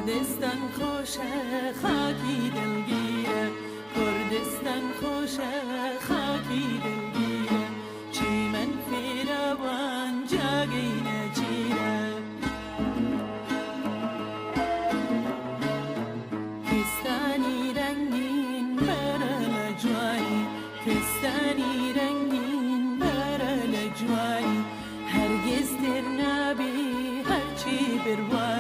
کردستان خوشه خاکی دلگیره، کردستان خوشه خاکی دلگیره، چی من فیروان جاگینه چیره. کستانی رنگین برل جوانی، کستانی رنگین برل جوانی، هرگز در نبی هرچی بروانی.